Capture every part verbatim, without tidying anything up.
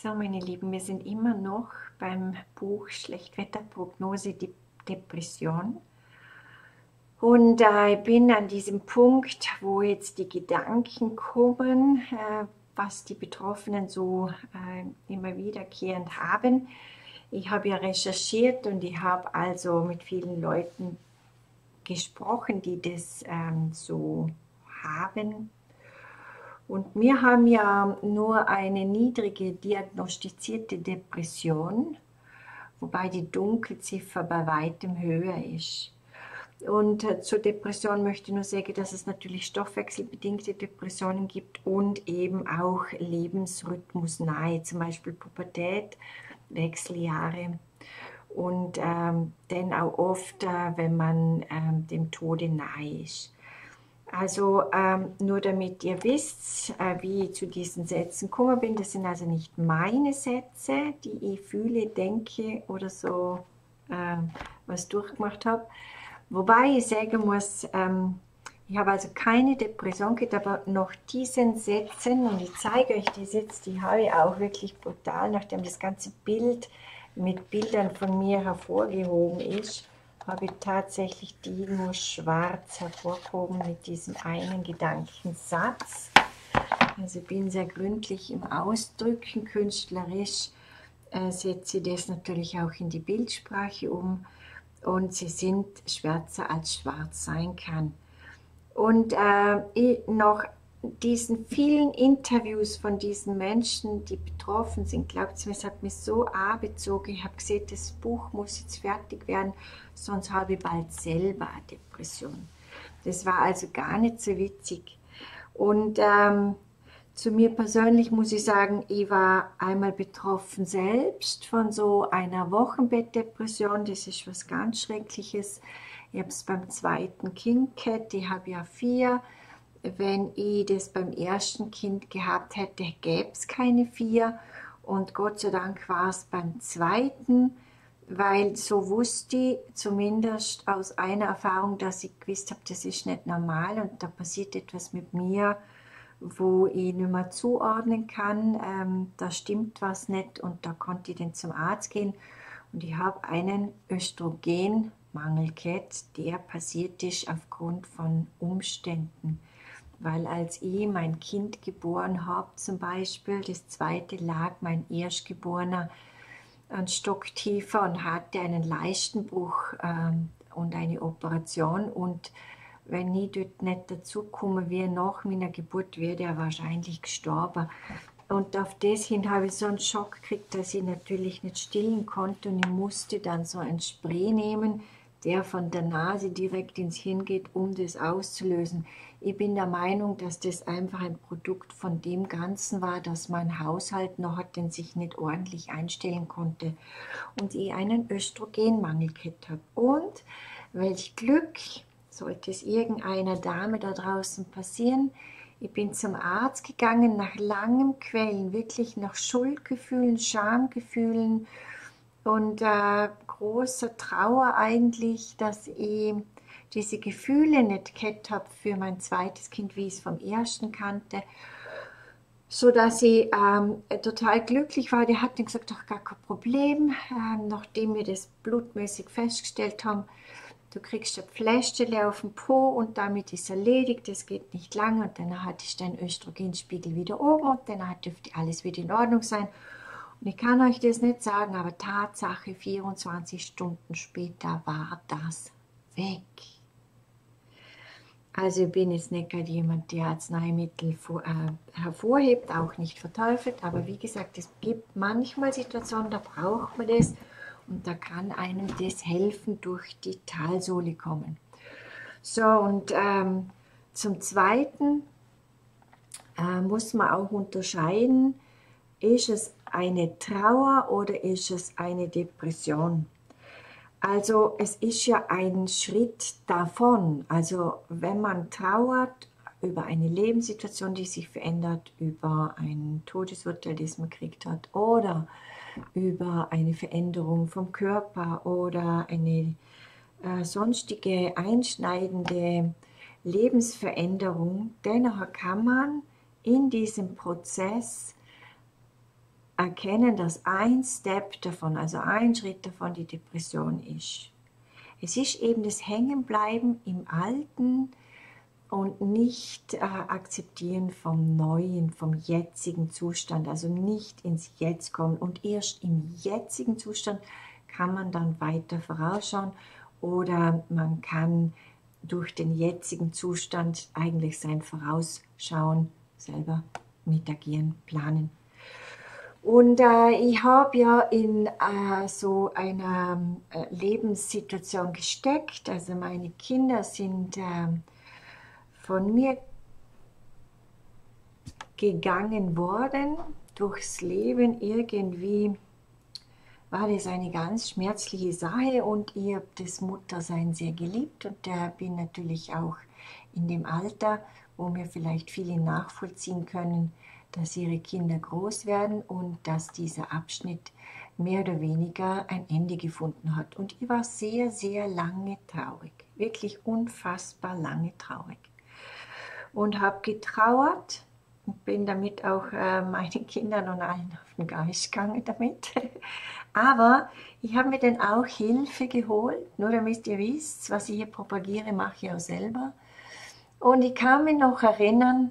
So, meine Lieben, wir sind immer noch beim Buch Schlechtwetterprognose, die Depression. Und äh, ich bin an diesem Punkt, wo jetzt die Gedanken kommen, äh, was die Betroffenen so äh, immer wiederkehrend haben. Ich habe ja recherchiert und ich habe also mit vielen Leuten gesprochen, die das ähm, so haben. Und wir haben ja nur eine niedrige diagnostizierte Depression, wobei die Dunkelziffer bei weitem höher ist. Und äh, zur Depression möchte ich nur sagen, dass es natürlich stoffwechselbedingte Depressionen gibt und eben auch lebensrhythmusnahe, zum Beispiel Pubertät, Wechseljahre und ähm, dann auch oft, äh, wenn man ähm, dem Tode nahe ist. Also ähm, nur damit ihr wisst, äh, wie ich zu diesen Sätzen gekommen bin, das sind also nicht meine Sätze, die ich fühle, denke oder so ähm, was durchgemacht habe. Wobei ich sagen muss, ähm, ich habe also keine Depression gehabt, aber nach diesen Sätzen, und ich zeige euch die Sätze, die habe ich auch wirklich brutal, nachdem das ganze Bild mit Bildern von mir hervorgehoben ist, habe ich tatsächlich die nur schwarz hervorgehoben mit diesem einen Gedankensatz. Also ich bin sehr gründlich im Ausdrücken, künstlerisch äh, setze ich das natürlich auch in die Bildsprache um und sie sind schwärzer als schwarz sein kann. Und äh, ich, nach diesen vielen Interviews von diesen Menschen, die betroffen sind, glaubt mir, es hat mich so angezogen. Ich habe gesehen, das Buch muss jetzt fertig werden, sonst habe ich bald selber eine Depression. Das war also gar nicht so witzig. Und ähm, zu mir persönlich muss ich sagen, ich war einmal betroffen selbst von so einer Wochenbettdepression. Das ist was ganz Schreckliches. Ich habe es beim zweiten Kind gehabt, ich habe ja vier. Wenn ich das beim ersten Kind gehabt hätte, gäbe es keine vier. Und Gott sei Dank war es beim zweiten, weil so wusste ich zumindest aus einer Erfahrung, dass ich gewusst habe, das ist nicht normal und da passiert etwas mit mir, wo ich nicht mehr zuordnen kann. Ähm, da stimmt was nicht und da konnte ich dann zum Arzt gehen. Und ich habe einen Östrogenmangel gehabt, der passiert ist aufgrund von Umständen. Weil als ich mein Kind geboren habe, zum Beispiel, das zweite lag mein Erstgeborener ein Stock tiefer und hatte einen Leistenbruch ähm, und eine Operation. Und wenn ich dort nicht dazukomme, wie nach meiner Geburt, wäre er wahrscheinlich gestorben. Und auf das hin habe ich so einen Schock gekriegt, dass ich natürlich nicht stillen konnte und ich musste dann so ein Spray nehmen, der von der Nase direkt ins Hirn geht, um das auszulösen. Ich bin der Meinung, dass das einfach ein Produkt von dem Ganzen war, dass mein Haushalt noch hat, den sich nicht ordentlich einstellen konnte und ich einen Östrogenmangel gehabt habe. Und welch Glück, sollte es irgendeiner Dame da draußen passieren, ich bin zum Arzt gegangen nach langem Quälen, wirklich nach Schuldgefühlen, Schamgefühlen und äh, großer Trauer eigentlich, dass ich diese Gefühle nicht gehabt habe für mein zweites Kind, wie ich es vom ersten kannte, so dass ich ähm, total glücklich war. Der hat dann gesagt, ach, gar kein Problem, ähm, nachdem wir das blutmäßig festgestellt haben, du kriegst ein Pflästerchen auf den Po und damit ist erledigt, das geht nicht lange und dann hatte ich den Östrogenspiegel wieder oben und dann dürfte alles wieder in Ordnung sein. Und ich kann euch das nicht sagen, aber Tatsache, vierundzwanzig Stunden später war das weg. Also ich bin jetzt nicht gerade jemand, der Arzneimittel vor, äh, hervorhebt, auch nicht verteufelt, aber wie gesagt, es gibt manchmal Situationen, da braucht man das und da kann einem das helfen, durch die Talsohle kommen. So, und ähm, zum Zweiten äh, muss man auch unterscheiden, ist es eine Trauer oder ist es eine Depression? Also es ist ja ein Schritt davon. Also wenn man trauert über eine Lebenssituation, die sich verändert, über ein Todesurteil, das man gekriegt hat, oder über eine Veränderung vom Körper oder eine äh, sonstige einschneidende Lebensveränderung, dennoch kann man in diesem Prozess äh, erkennen, dass ein Step davon, also ein Schritt davon die Depression ist. Es ist eben das Hängenbleiben im Alten und nicht äh, akzeptieren vom Neuen, vom jetzigen Zustand, also nicht ins Jetzt kommen. Und erst im jetzigen Zustand kann man dann weiter vorausschauen oder man kann durch den jetzigen Zustand eigentlich sein Vorausschauen selber mitagieren, planen. Und äh, ich habe ja in äh, so einer äh, Lebenssituation gesteckt, also meine Kinder sind äh, von mir gegangen worden durchs Leben. Irgendwie war das eine ganz schmerzliche Sache und ich habe das Muttersein sehr geliebt und äh, bin natürlich auch in dem Alter, wo mir vielleicht viele nachvollziehen können, dass ihre Kinder groß werden und dass dieser Abschnitt mehr oder weniger ein Ende gefunden hat. Und ich war sehr, sehr lange traurig, wirklich unfassbar lange traurig. Und habe getrauert und bin damit auch äh, meinen Kindern und allen auf den Geist gegangen damit. Aber ich habe mir dann auch Hilfe geholt, nur damit ihr wisst, was ich hier propagiere, mache ich auch selber. Und ich kann mich noch erinnern,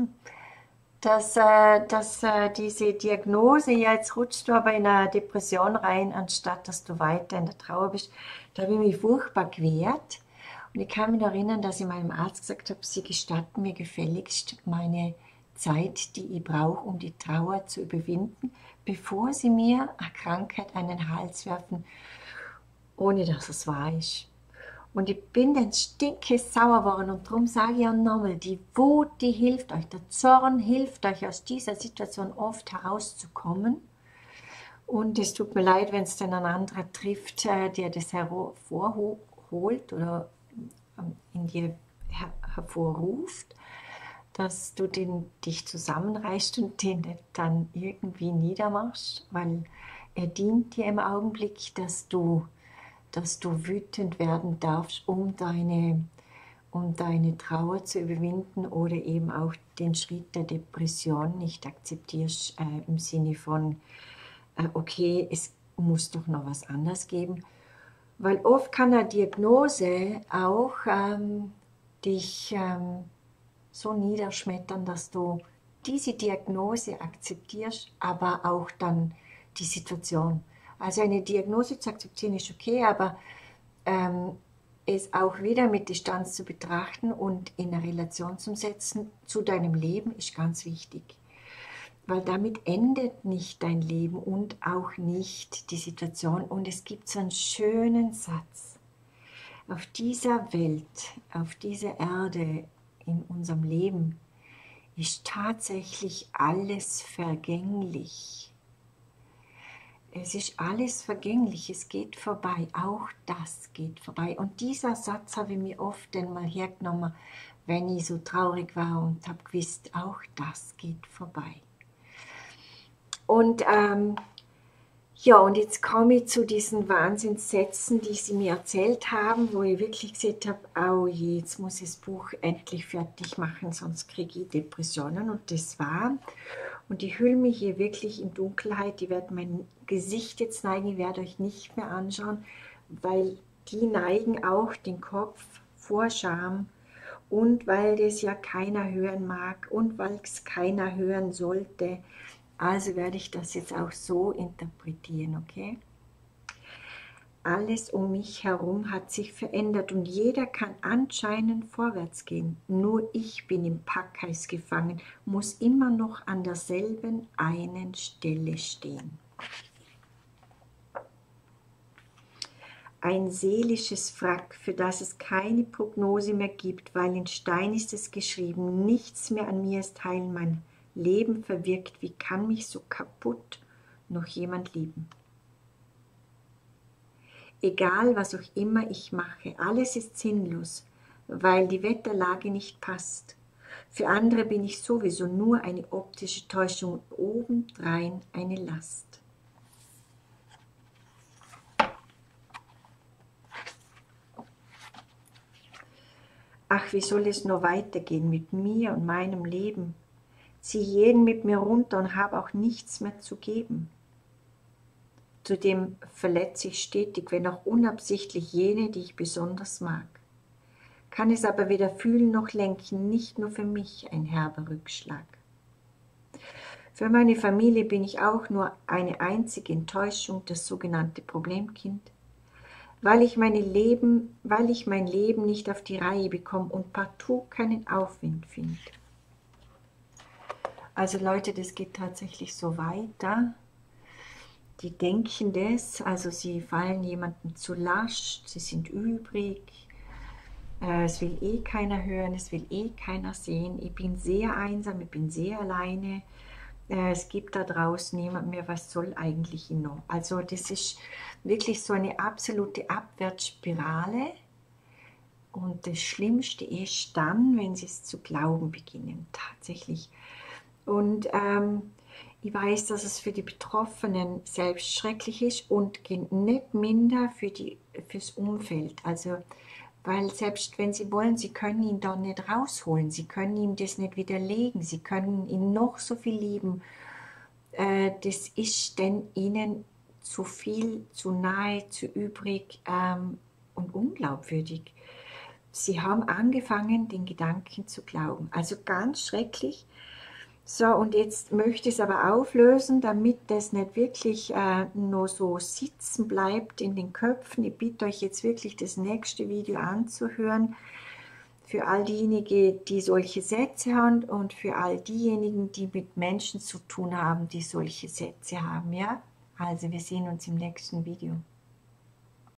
dass, äh, dass äh, diese Diagnose, ja, jetzt rutschst du aber in eine Depression rein, anstatt dass du weiter in der Trauer bist, da habe ich mich furchtbar gewehrt. Und ich kann mich noch erinnern, dass ich meinem Arzt gesagt habe, Sie gestatten mir gefälligst meine Zeit, die ich brauche, um die Trauer zu überwinden, bevor Sie mir eine Krankheit an den Hals werfen, ohne dass es wahr ist. Und ich bin dann stinkesauer geworden und darum sage ich auch nochmal, die Wut, die hilft euch, der Zorn hilft euch, aus dieser Situation oft herauszukommen. Und es tut mir leid, wenn es dann ein anderer trifft, der das hervorholt oder in dir her hervorruft, dass du den, dich zusammenreißt und den dann irgendwie niedermachst, weil er dient dir im Augenblick, dass du dass du wütend werden darfst, um deine, um deine Trauer zu überwinden oder eben auch den Schritt der Depression nicht akzeptierst, äh, im Sinne von, äh, okay, es muss doch noch was anderes geben. Weil oft kann eine Diagnose auch ähm, dich ähm, so niederschmettern, dass du diese Diagnose akzeptierst, aber auch dann die Situation. Also eine Diagnose zu akzeptieren ist okay, aber ähm, es auch wieder mit Distanz zu betrachten und in eine Relation zu setzen zu deinem Leben ist ganz wichtig. Weil damit endet nicht dein Leben und auch nicht die Situation. Und es gibt so einen schönen Satz. Auf dieser Welt, auf dieser Erde, in unserem Leben, ist tatsächlich alles vergänglich. Es ist alles vergänglich, es geht vorbei, auch das geht vorbei. Und dieser Satz habe ich mir oft einmal hergenommen, wenn ich so traurig war und habe gewusst, auch das geht vorbei. Und ähm, ja, und jetzt komme ich zu diesen Wahnsinnssätzen, die sie mir erzählt haben, wo ich wirklich gesagt habe, oh je, jetzt muss ich das Buch endlich fertig machen, sonst kriege ich Depressionen. Und das war, und ich hülle mich hier wirklich in Dunkelheit, ich werde mein Gesicht jetzt neigen, ich werde euch nicht mehr anschauen, weil die neigen auch den Kopf vor Scham und weil das ja keiner hören mag und weil es keiner hören sollte. Also werde ich das jetzt auch so interpretieren, okay? Alles um mich herum hat sich verändert und jeder kann anscheinend vorwärts gehen. Nur ich bin im Packeis gefangen, muss immer noch an derselben einen Stelle stehen. Ein seelisches Wrack, für das es keine Prognose mehr gibt, weil in Stein ist es geschrieben, nichts mehr an mir ist heil, mein Leben verwirkt, wie kann mich so kaputt noch jemand lieben? Egal, was auch immer ich mache, alles ist sinnlos, weil die Wetterlage nicht passt. Für andere bin ich sowieso nur eine optische Täuschung und obendrein eine Last. Ach, wie soll es nur weitergehen mit mir und meinem Leben? ziehe jeden mit mir runter und habe auch nichts mehr zu geben. Zudem verletze ich stetig, wenn auch unabsichtlich, jene, die ich besonders mag. Kann es aber weder fühlen noch lenken, nicht nur für mich ein herber Rückschlag. Für meine Familie bin ich auch nur eine einzige Enttäuschung, das sogenannte Problemkind, weil ich, meine Leben, weil ich mein Leben nicht auf die Reihe bekomme und partout keinen Aufwind finde. Also Leute, das geht tatsächlich so weiter. Die denken das, also sie fallen jemandem zu Last, sie sind übrig, äh, es will eh keiner hören, es will eh keiner sehen, ich bin sehr einsam, ich bin sehr alleine, äh, es gibt da draußen niemand mehr, was soll eigentlich noch? Also das ist wirklich so eine absolute Abwärtsspirale und das Schlimmste ist dann, wenn sie es zu glauben beginnen, tatsächlich. Und ähm, ich weiß, dass es für die Betroffenen selbst schrecklich ist und nicht minder für die, fürs Umfeld. Also, weil selbst wenn sie wollen, sie können ihn da nicht rausholen, sie können ihm das nicht widerlegen, sie können ihn noch so viel lieben. Äh, das ist denn ihnen zu viel, zu nahe, zu übrig ähm, und unglaubwürdig. Sie haben angefangen, den Gedanken zu glauben. Also ganz schrecklich. So, und jetzt möchte ich es aber auflösen, damit das nicht wirklich äh, nur so sitzen bleibt in den Köpfen. Ich bitte euch jetzt wirklich das nächste Video anzuhören, für all diejenigen, die solche Sätze haben und für all diejenigen, die mit Menschen zu tun haben, die solche Sätze haben. Ja? Also wir sehen uns im nächsten Video.